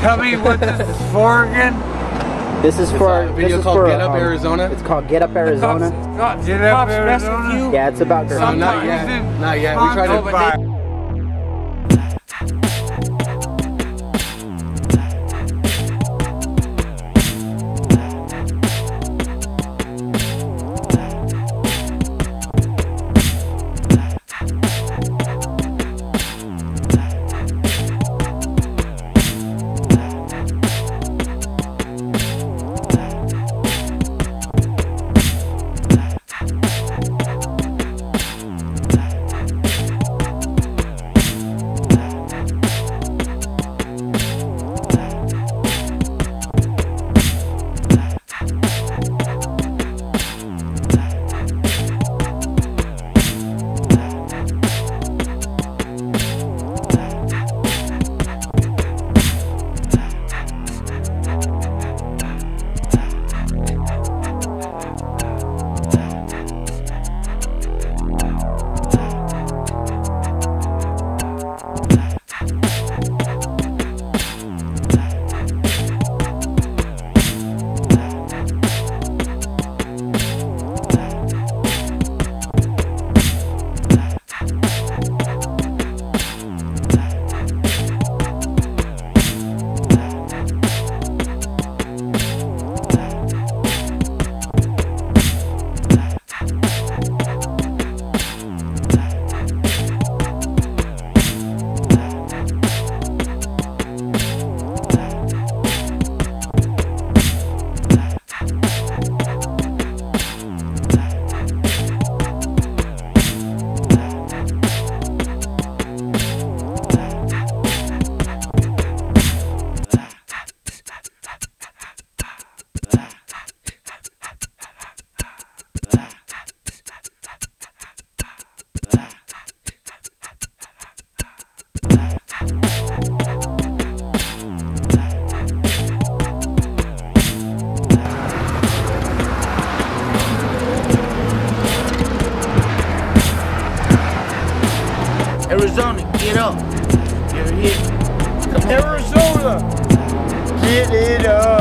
Tell me what this is for again? This is for a video called Get Up Arizona. It's called Get Up Arizona. Get Up Arizona? Yeah, it's about graffiti. No, not yet. Not yet. We tried to. Arizona, get up. You're here. Arizona, get it up.